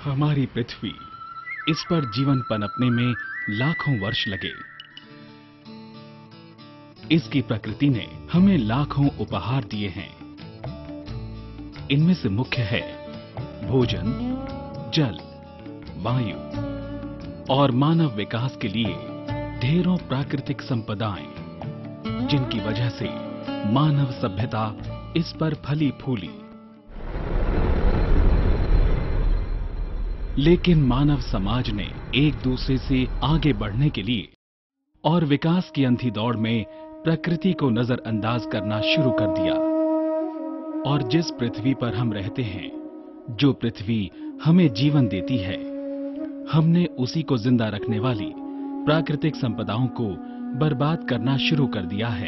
हमारी पृथ्वी, इस पर जीवन पनपने में लाखों वर्ष लगे। इसकी प्रकृति ने हमें लाखों उपहार दिए हैं। इनमें से मुख्य है भोजन, जल, वायु और मानव विकास के लिए ढेरों प्राकृतिक संपदाएं, जिनकी वजह से मानव सभ्यता इस पर फली फूली। लेकिन मानव समाज ने एक दूसरे से आगे बढ़ने के लिए और विकास की अंधी दौड़ में प्रकृति को नजरअंदाज करना शुरू कर दिया। और जिस पृथ्वी पर हम रहते हैं, जो पृथ्वी हमें जीवन देती है, हमने उसी को जिंदा रखने वाली प्राकृतिक संपदाओं को बर्बाद करना शुरू कर दिया है,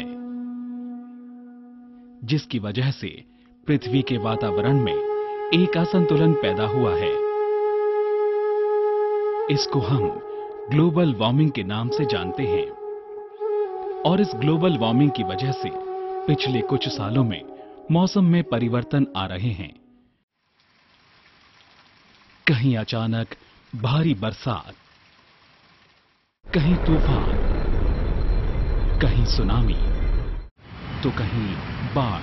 जिसकी वजह से पृथ्वी के वातावरण में एक असंतुलन पैदा हुआ है। इसको हम ग्लोबल वार्मिंग के नाम से जानते हैं। और इस ग्लोबल वार्मिंग की वजह से पिछले कुछ सालों में मौसम में परिवर्तन आ रहे हैं। कहीं अचानक भारी बरसात, कहीं तूफान, कहीं सुनामी, तो कहीं बाढ़।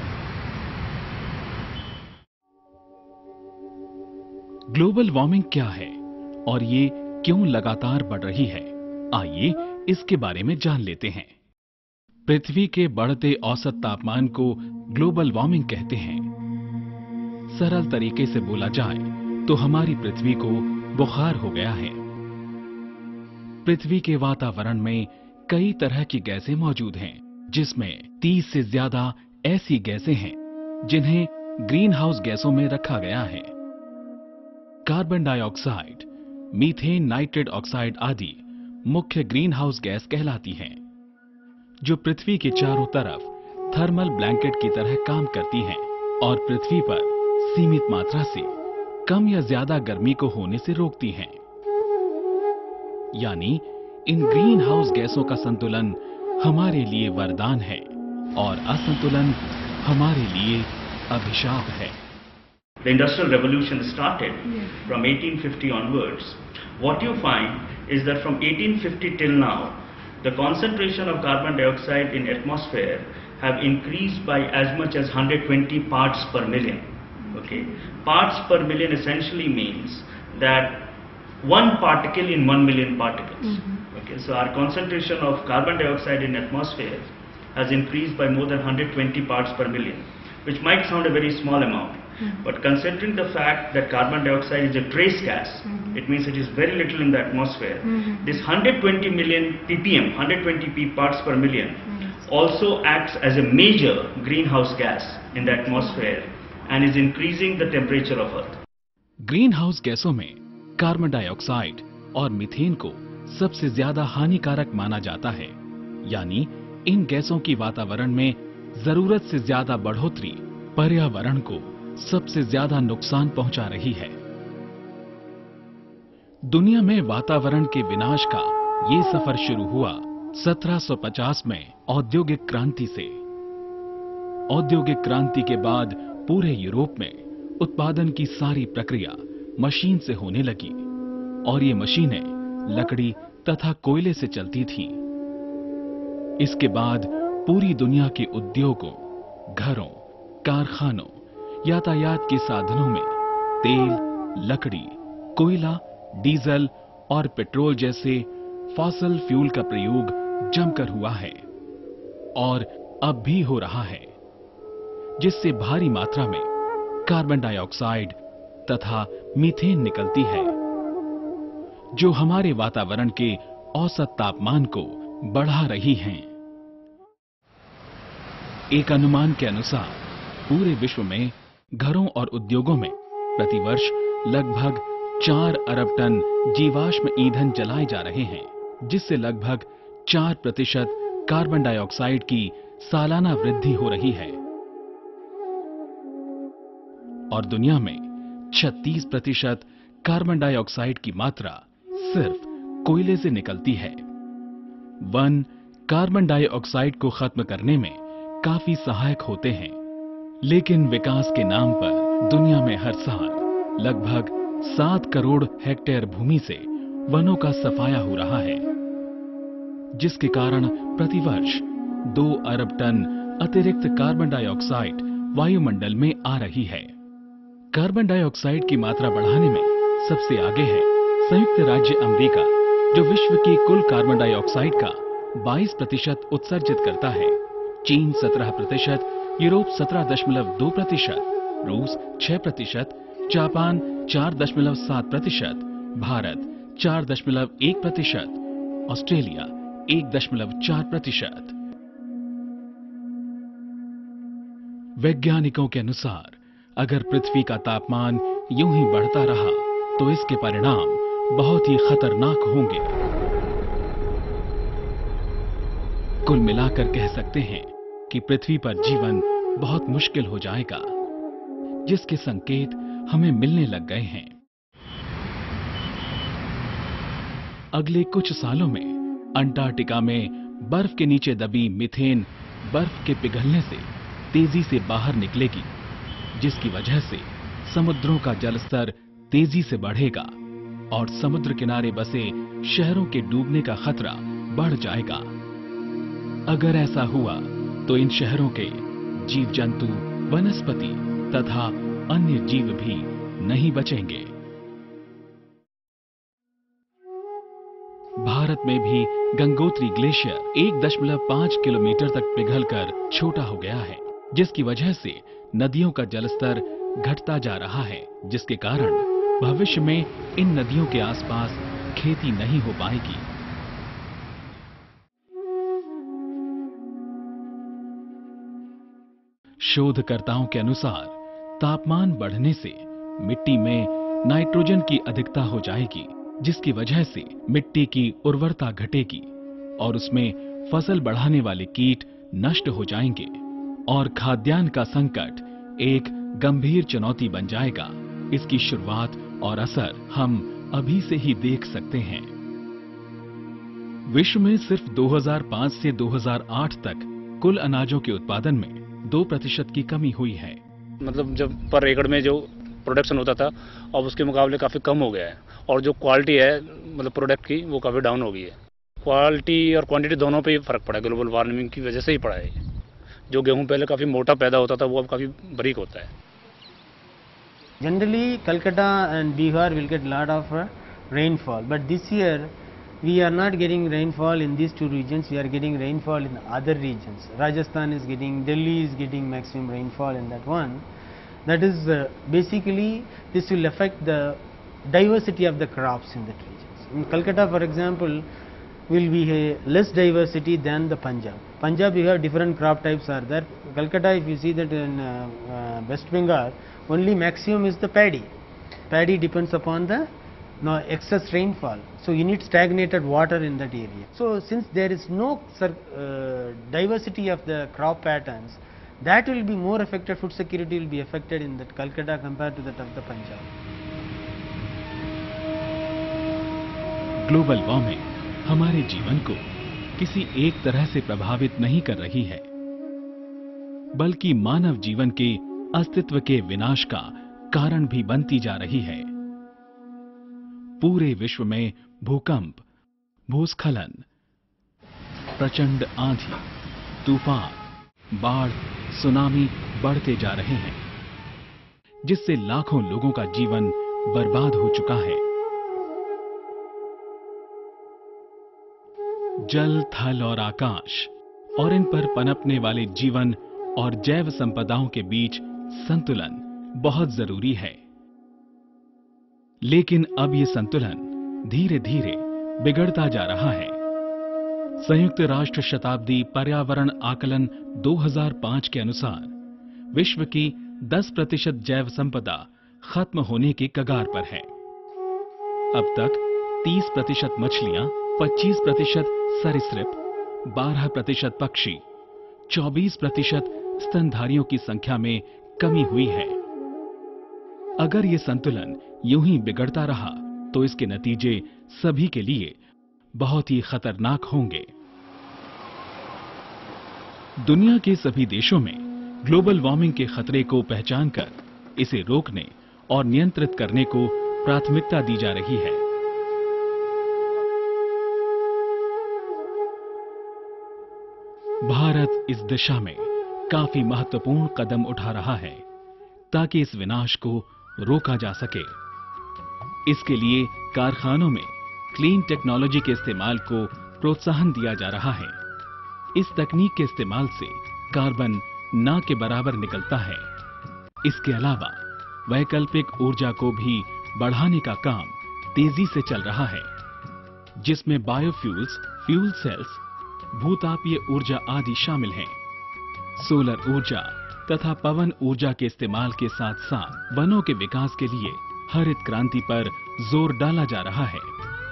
ग्लोबल वार्मिंग क्या है और ये क्यों लगातार बढ़ रही है, आइए इसके बारे में जान लेते हैं। पृथ्वी के बढ़ते औसत तापमान को ग्लोबल वार्मिंग कहते हैं। सरल तरीके से बोला जाए तो हमारी पृथ्वी को बुखार हो गया है। पृथ्वी के वातावरण में कई तरह की गैसें मौजूद हैं, जिसमें 30 से ज्यादा ऐसी गैसें हैं जिन्हें ग्रीन हाउस गैसों में रखा गया है। Carbon dioxide, methane, nitrate oxide आदि मुख्य ग्रीन हाउस गैस कहलाती हैं, जो पृथ्वी के चारों तरफ थर्मल ब्लैंकेट की तरह काम करती हैं और पृथ्वी पर सीमित मात्रा से कम या ज्यादा गर्मी को होने से रोकती हैं। यानी इन ग्रीन हाउस गैसों का संतुलन हमारे लिए वरदान है और असंतुलन हमारे लिए अभिशाप है। The Industrial Revolution started from 1850 onwards. What you find is that from 1850 till now, the concentration of carbon dioxide in atmosphere have increased by as much as 120 parts per million. Okay, parts per million essentially means that one particle in 1 million particles. Okay, so our concentration of carbon dioxide in atmosphere has increased by more than 120 parts per million, which might sound a very small amount. But considering the fact that carbon dioxide is a trace gas, it means it is very little in the atmosphere. This 120 million ppm, 120 parts per million, also acts as a major greenhouse gas in the atmosphere and is increasing the temperature of Earth. Green house गैसों में carbon dioxide और methane को सबसे ज्यादा हानिकारक माना जाता है। यानी इन गैसों की वातावरण में जरूरत से ज्यादा बढ़ोतरी पर्यावरण को सबसे ज्यादा नुकसान पहुंचा रही है। दुनिया में वातावरण के विनाश का ये सफर शुरू हुआ 1750 में औद्योगिक क्रांति से। औद्योगिक क्रांति के बाद पूरे यूरोप में उत्पादन की सारी प्रक्रिया मशीन से होने लगी और ये मशीनें लकड़ी तथा कोयले से चलती थीं। इसके बाद पूरी दुनिया के उद्योगों, घरों, कारखानों, यातायात के साधनों में तेल, लकड़ी, कोयला, डीजल और पेट्रोल जैसे फॉसिल फ्यूल का प्रयोग जमकर हुआ है और अब भी हो रहा है, जिससे भारी मात्रा में कार्बन डाइऑक्साइड तथा मीथेन निकलती है, जो हमारे वातावरण के औसत तापमान को बढ़ा रही हैं। एक अनुमान के अनुसार पूरे विश्व में घरों और उद्योगों में प्रतिवर्ष लगभग 4 अरब टन जीवाश्म ईंधन जलाए जा रहे हैं, जिससे लगभग 4% कार्बन डाइऑक्साइड की सालाना वृद्धि हो रही है और दुनिया में 36% कार्बन डाइऑक्साइड की मात्रा सिर्फ कोयले से निकलती है। वन कार्बन डाइऑक्साइड को खत्म करने में काफी सहायक होते हैं, लेकिन विकास के नाम पर दुनिया में हर साल लगभग 7 करोड़ हेक्टेयर भूमि से वनों का सफाया हो रहा है, जिसके कारण प्रतिवर्ष 2 अरब टन अतिरिक्त कार्बन डाइऑक्साइड वायुमंडल में आ रही है। कार्बन डाइऑक्साइड की मात्रा बढ़ाने में सबसे आगे है संयुक्त राज्य अमेरिका, जो विश्व की कुल कार्बन डाइऑक्साइड का 22% उत्सर्जित करता है। चीन 17%, यूरोप 17.2%, रूस 6%, जापान 4.7%, भारत 4.1%, ऑस्ट्रेलिया 1.4%। वैज्ञानिकों के अनुसार अगर पृथ्वी का तापमान यूं ही बढ़ता रहा तो इसके परिणाम बहुत ही खतरनाक होंगे। कुल मिलाकर कह सकते हैं कि पृथ्वी पर जीवन बहुत मुश्किल हो जाएगा, जिसके संकेत हमें मिलने लग गए हैं। अगले कुछ सालों में अंटार्कटिका में बर्फ के नीचे दबी मीथेन बर्फ के पिघलने से तेजी से बाहर निकलेगी, जिसकी वजह से समुद्रों का जलस्तर तेजी से बढ़ेगा और समुद्र किनारे बसे शहरों के डूबने का खतरा बढ़ जाएगा। अगर ऐसा हुआ तो इन शहरों के जीव जंतु, वनस्पति तथा अन्य जीव भी नहीं बचेंगे। भारत में भी गंगोत्री ग्लेशियर 1.5 किलोमीटर तक पिघलकर छोटा हो गया है, जिसकी वजह से नदियों का जलस्तर घटता जा रहा है, जिसके कारण भविष्य में इन नदियों के आसपास खेती नहीं हो पाएगी। शोधकर्ताओं के अनुसार तापमान बढ़ने से मिट्टी में नाइट्रोजन की अधिकता हो जाएगी, जिसकी वजह से मिट्टी की उर्वरता घटेगी और उसमें फसल बढ़ाने वाले कीट नष्ट हो जाएंगे और खाद्यान्न का संकट एक गंभीर चुनौती बन जाएगा। इसकी शुरुआत और असर हम अभी से ही देख सकते हैं। विश्व में सिर्फ 2005 से 2008 तक कुल अनाजों के उत्पादन में 2% की कमी हुई है। मतलब जब पर एकड़ में जो प्रोडक्शन होता था अब उसके मुकाबले काफ़ी कम हो गया है, और जो क्वालिटी है मतलब प्रोडक्ट की वो काफ़ी डाउन हो गई है। क्वालिटी और क्वांटिटी दोनों पे ही फर्क पड़ा है, ग्लोबल वार्मिंग की वजह से ही पड़ा है। जो गेहूं पहले काफ़ी मोटा पैदा होता था वो अब काफ़ी बारीक होता है। Generally, Calcutta and Bihar will get lot of rainfall, but this year we are not getting rainfall in these two regions. We are getting rainfall in other regions. Rajasthan is getting, Delhi is getting maximum rainfall in that one. That is basically this will affect the diversity of the crops in that regions. In Calcutta, for example, will be a less diversity than the Punjab. Punjab, you have different crop types are there. Calcutta, if you see that in West Bengal, only maximum is the paddy. Paddy depends upon the excess rainfall. So you need stagnated water in that area. So since there is no diversity of the crop patterns, that will be more affected, food security will be affected in that Calcutta compared to that of the Punjab. Global warming हमारे जीवन को किसी एक तरह से प्रभावित नहीं कर रही है, बल्कि मानव जीवन के अस्तित्व के विनाश का कारण भी बनती जा रही है। पूरे विश्व में भूकंप, भूस्खलन, प्रचंड आंधी, तूफान, बाढ़, सुनामी बढ़ते जा रहे हैं, जिससे लाखों लोगों का जीवन बर्बाद हो चुका है। जल, थल और आकाश और इन पर पनपने वाले जीवन और जैव संपदाओं के बीच संतुलन बहुत जरूरी है, लेकिन अब ये संतुलन धीरे धीरे बिगड़ता जा रहा है। संयुक्त राष्ट्र शताब्दी पर्यावरण आकलन 2005 के अनुसार विश्व की 10% जैव संपदा खत्म होने की कगार पर है। अब तक 30% मछलियां, 25% सरीसृप, 12% पक्षी, 24% स्तनधारियों की संख्या में कमी हुई है। अगर ये संतुलन यूं ही बिगड़ता रहा तो इसके नतीजे सभी के लिए बहुत ही खतरनाक होंगे। दुनिया के सभी देशों में ग्लोबल वार्मिंग के खतरे को पहचानकर इसे रोकने और नियंत्रित करने को प्राथमिकता दी जा रही है। भारत इस दिशा में काफी महत्वपूर्ण कदम उठा रहा है ताकि इस विनाश को रोका जा सके। इसके लिए कारखानों में क्लीन टेक्नोलॉजी के इस्तेमाल को प्रोत्साहन दिया जा रहा है। इस तकनीक के इस्तेमाल से कार्बन ना के बराबर निकलता है। इसके अलावा वैकल्पिक ऊर्जा को भी बढ़ाने का काम तेजी से चल रहा है, जिसमें बायोफ्यूल्स, फ्यूल सेल्स, भूतापीय ऊर्जा आदि शामिल हैं। सोलर ऊर्जा तथा पवन ऊर्जा के इस्तेमाल के साथ साथ वनों के विकास के लिए हरित क्रांति पर जोर डाला जा रहा है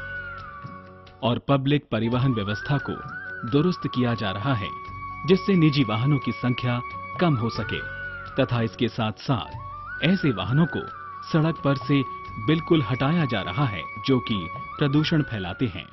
और पब्लिक परिवहन व्यवस्था को दुरुस्त किया जा रहा है, जिससे निजी वाहनों की संख्या कम हो सके तथा इसके साथ साथ ऐसे वाहनों को सड़क पर से बिल्कुल हटाया जा रहा है जो कि प्रदूषण फैलाते हैं।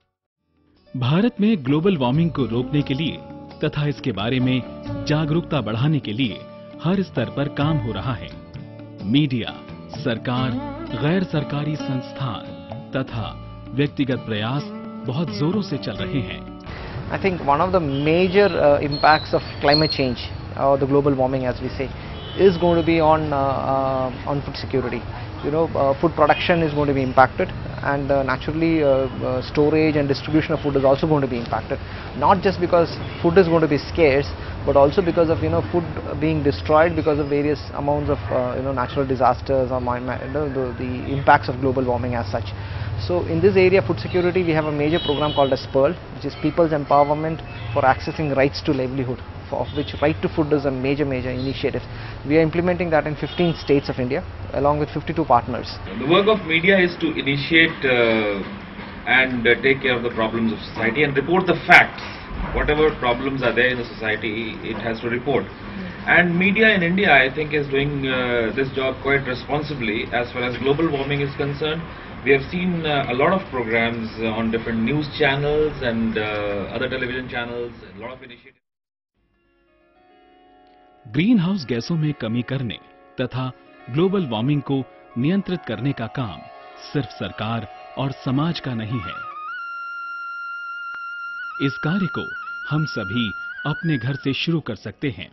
भारत में ग्लोबल वार्मिंग को रोकने के लिए तथा इसके बारे में जागरूकता बढ़ाने के लिए हर स्तर पर काम हो रहा है। मीडिया, सरकार, गैर सरकारी संस्थान तथा व्यक्तिगत प्रयास बहुत जोरों से चल रहे हैं। I think one of the major impacts of climate change, or the global warming as we say, is going to be on food security. You know, food production is going to be impacted, and naturally storage and distribution of food is also going to be impacted. Not just because food is going to be scarce, but also because of food being destroyed because of various amounts of natural disasters or the impacts of global warming as such. So in this area, food security, we have a major program called as PEARL, which is People's Empowerment for Accessing Rights to Livelihood, of which Right to Food is a major initiative. We are implementing that in 15 states of India, along with 52 partners. The work of media is to initiate and take care of the problems of society and report the facts. Whatever problems are there in the society, it has to report. And media in India, I think, is doing this job quite responsibly as far as global warming is concerned. We have seen a lot of programs on different news channels and other television channels, a lot of initiatives. Green house गैसों में कमी करने तथा global warming को नियंत्रित करने का काम सिर्फ सरकार और समाज का नहीं है। इस कार्य को हम सभी अपने घर से शुरू कर सकते हैं।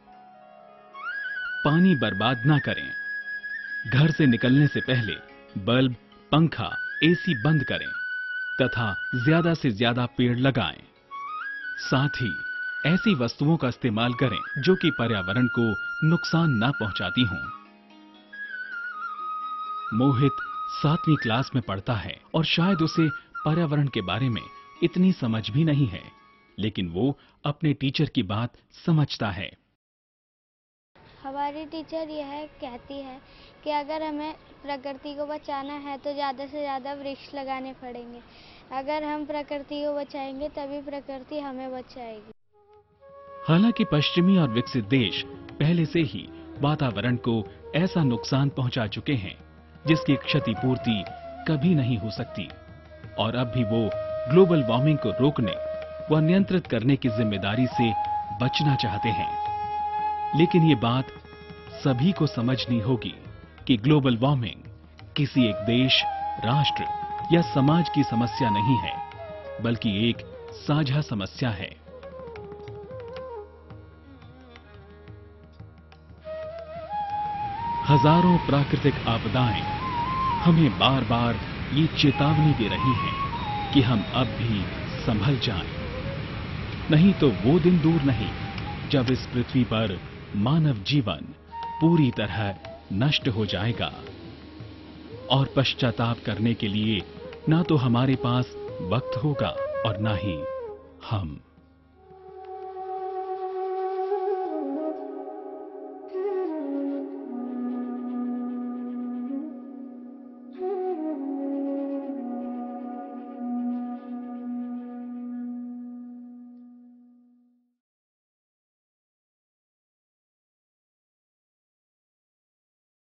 पानी बर्बाद ना करें। घर से निकलने से पहले बल्ब, पंखा, एसी बंद करें तथा ज्यादा से ज्यादा पेड़ लगाएं। साथ ही ऐसी वस्तुओं का इस्तेमाल करें जो कि पर्यावरण को नुकसान ना पहुंचाती हों। मोहित 7वीं क्लास में पढ़ता है और शायद उसे पर्यावरण के बारे में इतनी समझ भी नहीं है, लेकिन वो अपने टीचर की बात समझता है। हमारी टीचर यह कहती है कि अगर हमें प्रकृति को बचाना है तो ज़्यादा से ज़्यादा वृक्ष लगाने पड़ेंगे। अगर हम प्रकृति को बचाएंगे तभी प्रकृति हमें बचाएगी। हालांकि पश्चिमी और विकसित देश पहले से ही वातावरण को ऐसा नुकसान पहुंचा चुके हैं जिसकी क्षतिपूर्ति कभी नहीं हो सकती, और अब भी वो ग्लोबल वार्मिंग को रोकने व नियंत्रित करने की जिम्मेदारी से बचना चाहते हैं। लेकिन ये बात सभी को समझनी होगी कि ग्लोबल वार्मिंग किसी एक देश, राष्ट्र या समाज की समस्या नहीं है, बल्कि एक साझा समस्या है। हजारों प्राकृतिक आपदाएं हमें बार बार ये चेतावनी दे रही हैं कि हम अब भी संभल जाएं, नहीं तो वो दिन दूर नहीं जब इस पृथ्वी पर मानव जीवन पूरी तरह नष्ट हो जाएगा और पश्चाताप करने के लिए ना तो हमारे पास वक्त होगा और ना ही हम।